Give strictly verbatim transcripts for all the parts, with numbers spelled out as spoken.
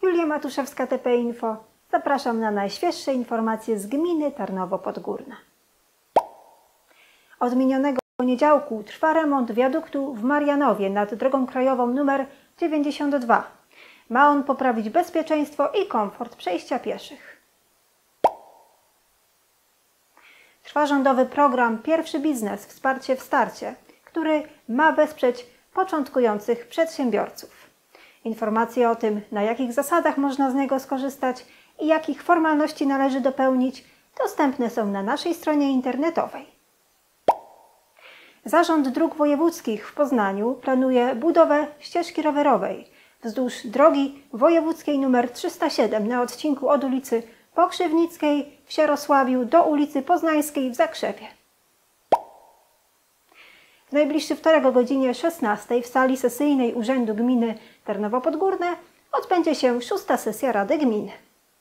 Julia Matuszewska, T P Info. Zapraszam na najświeższe informacje z gminy Tarnowo Podgórne. Od minionego poniedziałku trwa remont wiaduktu w Marianowie nad drogą krajową nr dziewięćdziesiąt dwa. Ma on poprawić bezpieczeństwo i komfort przejścia pieszych. Trwa rządowy program Pierwszy Biznes – Wsparcie w starcie, który ma wesprzeć początkujących przedsiębiorców. Informacje o tym, na jakich zasadach można z niego skorzystać i jakich formalności należy dopełnić, dostępne są na naszej stronie internetowej. Zarząd Dróg Wojewódzkich w Poznaniu planuje budowę ścieżki rowerowej wzdłuż drogi wojewódzkiej nr trzysta siedem na odcinku od ulicy Pokrzywnickiej w Sierosławiu do ulicy Poznańskiej w Zakrzewie. W najbliższy wtorek o godzinie szesnastej w sali sesyjnej Urzędu Gminy Tarnowo Podgórne odbędzie się szósta sesja Rady Gminy.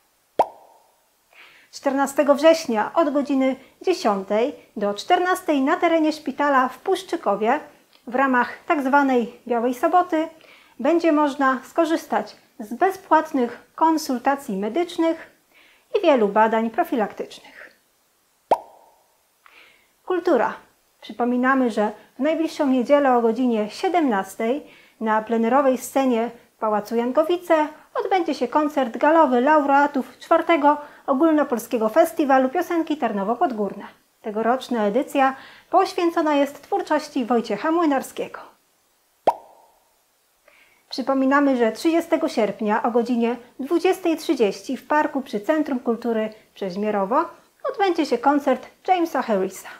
czternastego września od godziny dziesiątej do czternastej na terenie szpitala w Puszczykowie w ramach tzw. Białej Soboty będzie można skorzystać z bezpłatnych konsultacji medycznych i wielu badań profilaktycznych. Kultura. Przypominamy, że w najbliższą niedzielę o godzinie siedemnastej na plenerowej scenie w Pałacu Jankowice odbędzie się koncert galowy laureatów czwartego Ogólnopolskiego Festiwalu Piosenki Tarnowo Podgórne. Tegoroczna edycja poświęcona jest twórczości Wojciecha Młynarskiego. Przypominamy, że trzydziestego sierpnia o godzinie dwudziestej trzydzieści w parku przy Centrum Kultury Przeźmierowo odbędzie się koncert Jamesa Harrisa.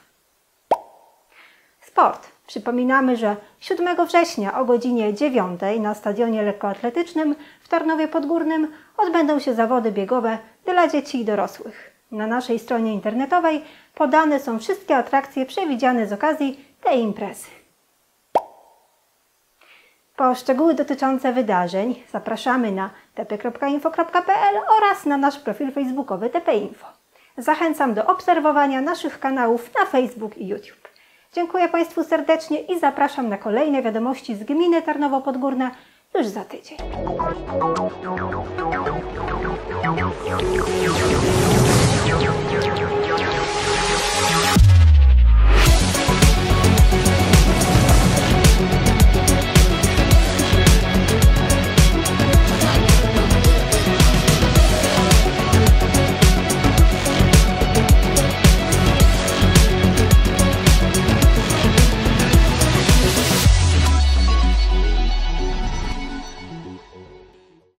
Sport. Przypominamy, że siódmego września o godzinie dziewiątej na stadionie lekkoatletycznym w Tarnowie Podgórnym odbędą się zawody biegowe dla dzieci i dorosłych. Na naszej stronie internetowej podane są wszystkie atrakcje przewidziane z okazji tej imprezy. Po szczegóły dotyczące wydarzeń zapraszamy na t p kropka info kropka p l oraz na nasz profil facebookowy T P Info. Zachęcam do obserwowania naszych kanałów na Facebook i YouTube. Dziękuję Państwu serdecznie i zapraszam na kolejne wiadomości z gminy Tarnowo Podgórne już za tydzień.